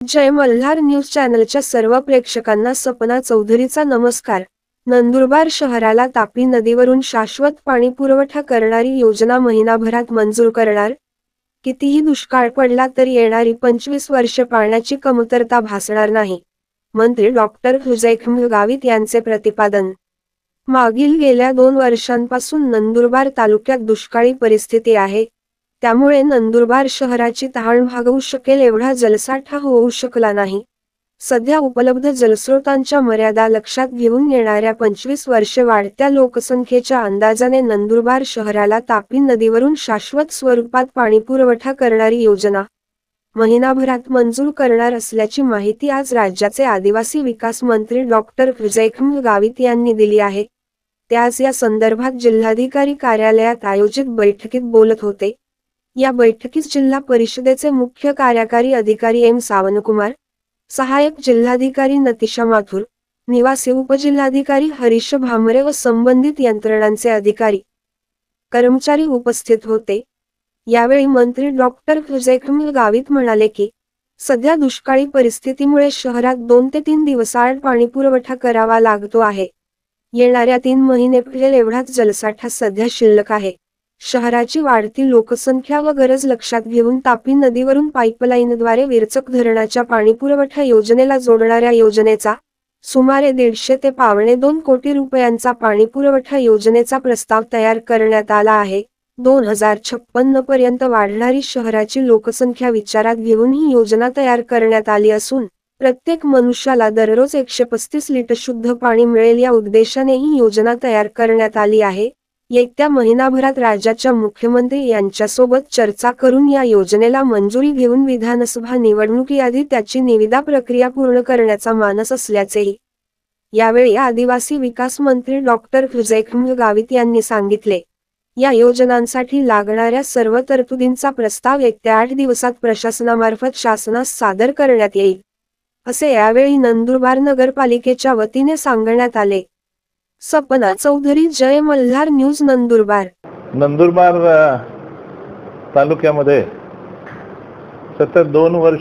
जय Malhar news चॅनलच्या सर्व प्रेक्षकांना सपना चौधरीचा नमस्कार। नंदुरबार शहराला तापी नदीवरून शाश्वत पाणी पुरवठा करणारी योजना महिनाभरात मंजूर करणार। कितीही दुष्काळ पडला तरी येणारी 25 वर्षे पाण्याची कमतरता भासणार नाही, मंत्री डॉक्टर हुजैखम गावित यांचे प्रतिपादन। मागील गेल्या 2 वर्षांपासून नंदुरबार तालुक्यात दुष्काळी परिस्थिती आहे, त्यामुळे नंदुरबार शहराची तहान भागवू शकेल एवढा जलसाठा होऊ शकला नाही। सध्या उपलब्ध जलस्रोतांच्या मर्यादा लक्षात घेऊन येणाऱ्या 25 वर्षे वाढत्या लोकसंख्येच्या अंदाजाने नंदुरबार शहराला तापी नदीवरून शाश्वत स्वरूपात पाणी पुरवठा करणारी योजना महिनाभरात मंजूर करणार असल्याची माहिती आज राज्याचे आदिवासी विकास मंत्री डॉक्टर हुजैखम गावित यांनी दिली आहे। ते आज या संदर्भात जिल्हाधिकारी कार्यालयात आयोजित बैठकीत बोलत होते। या बैठकीत जिल्हा परिषदेचे मुख्य कार्यकारी अधिकारी एम सावनकुमार, सहाय्यक जिल्हाधिकारी नतिशा माथुर, निवासी उपजिल्हाधिकारी हरीश भामरे व संबंधित यंत्रणांचे अधिकारी कर्मचारी उपस्थित होते। यावेळी मंत्री डॉक्टर हुजैखम गावित म्हणाले की सध्या दुष्काळी परिस्थितीमुळे शहरात 2 ते 3 दिवसाआड पाणी पुरवठा करावा लागतो आहे। येणाऱ्या 3 महिने पुरेल एवढाच जलसाठा सध्या शिल्लक आहे। शहराची वाढती लोकसंख्या व गरज लक्षात घेऊन तापी नदीवरून पाईपलाईनद्वारे विरचक धरणाच्या पाणीपुरवठा योजनेला जोडणाऱ्या योजनेचा सुमारे 150 ते 1.25 कोटी रुपयांचा पाणीपुरवठा योजनेचा प्रस्ताव तयार करण्यात आला आहे। 2056 पर्यंत वाढणारी शहराची लोकसंख्या विचारात घेऊन ही योजना तयार करण्यात आली असून प्रत्येक मनुष्याला दररोज 135 लिटर शुद्ध पाणी मिळेल या उद्देशाने ही योजना तयार करण्यात आली आहे। येत्या महिनाभरात राज्याच्या मुख्यमंत्री यांच्यासोबत चर्चा करून या योजनेला मंजुरी घेऊन विधानसभा निवडणुकीआधी त्याची निविदा प्रक्रिया पूर्ण करण्याचा मानस असल्याचेही यावेळी आदिवासी विकास मंत्री डॉक्टर हुजैखम गावित यांनी सांगितले। या योजनांसाठी लागणाऱ्या सर्व तरतुदींचा प्रस्ताव 1 ते 8 दिवसात प्रशासनामार्फत शासनास सादर करण्यात येईल, असे यावेळी नंदुरबार नगरपालिकेच्या वतीने सांगण्यात आले। सपना चौधरी, जय मल्हार न्यूज, नंदुरबार। नंदुरबार तालुक्यामध्ये सतत 2 वर्ष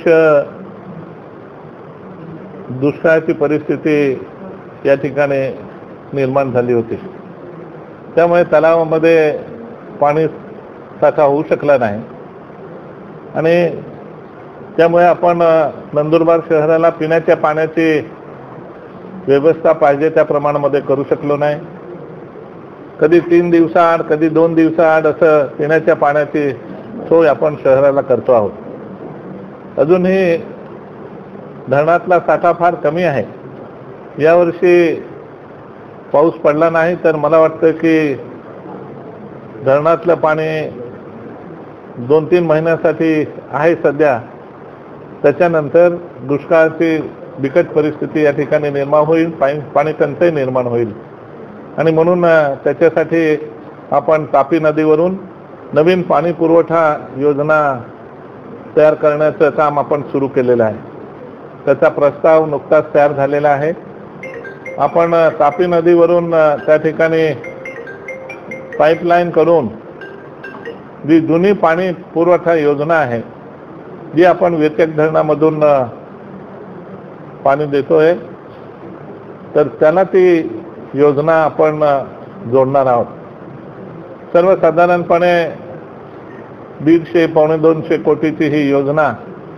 दुष्काळाची परिस्थिती या ठिकाणी निर्माण झाली होती। त्यामुळे तलावामध्ये पाणी साठा होऊ शकला नाही आणि त्यामुळे आपण नंदुरबार शहराला पिण्याच्या पाण्याची व्यवस्था पाहिजे त्या प्रमाणामध्ये करू शकलो नाही। कधी 3 दिवसाआड, कधी 2 दिवसाआड असं पिण्याच्या पाण्याची सोय आपण शहराला करतो आहोत। अजूनही धरणातला साठा फार कमी आहे। यावर्षी पाऊस पडला नाही तर मला वाटतं की धरणातलं पाणी 2-3 महिन्यासाठी आहे सध्या। त्याच्यानंतर दुष्काळाची बिकट परिस्थिती या ठिकाणी निर्माण होईल, पाणी टंचाई निर्माण होईल आणि म्हणून त्याच्यासाठी आपण तापी नदीवरून नवीन पाणी पुरवठा योजना तयार करण्याचं काम आपण सुरू केलेलं आहे। त्याचा प्रस्ताव नुकताच तयार झालेला आहे। आपण तापी नदीवरून त्या ठिकाणी पाईपलाईन करून जी जुनी पाणी पुरवठा योजना आहे, जी आपण विरचक धरणामधून पाणी देतोय, तर त्याला ती योजना आपण जोडणार आहोत। सर्वसाधारणपणे 150-200 कोटीची ही योजना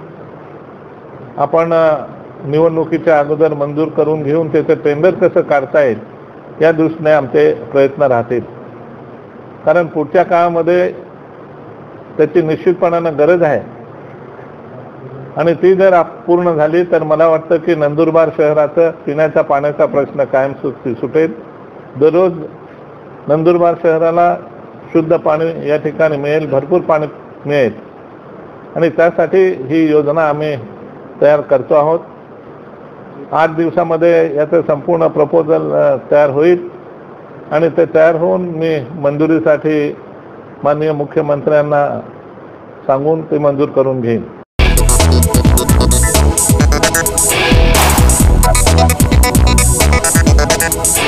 आपण निवडणुकीच्या अगोदर मंजूर करून घेऊन त्याचं टेंडर कसं काढता येईल या दृष्टीने आमचे प्रयत्न राहतील। कारण पुढच्या काळामध्ये त्याची निश्चितपणानं गरज आहे आणि ती जर पूर्ण झाली तर मला वाटतं की नंदुरबार शहराचं पिण्याच्या पाण्याचा प्रश्न कायम सुटेल। दररोज नंदुरबार शहराला शुद्ध पाणी या ठिकाणी मिळेल, भरपूर पाणी मिळेल आणि त्यासाठी ही योजना आम्ही तयार करतो आहोत। 8 दिवसामध्ये याचं संपूर्ण प्रपोजल तयार होईल आणि ते तयार होऊन मी मंजुरीसाठी माननीय मुख्यमंत्र्यांना सांगून ते मंजूर करून घेईन। We'll be right back.